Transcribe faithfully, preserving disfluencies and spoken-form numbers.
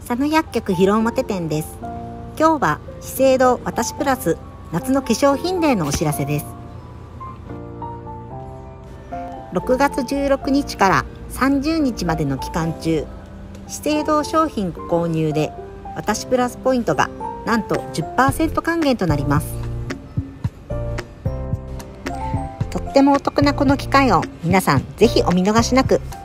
佐野薬局広表店です。今日は資生堂私プラス夏の化粧品デーのお知らせです。ろくがつじゅうろくにちからさんじゅうにちまでの期間中、資生堂商品ご購入で私プラスポイントがなんと じゅっパーセント 還元となります。とってもお得なこの機会を皆さんぜひお見逃しなく。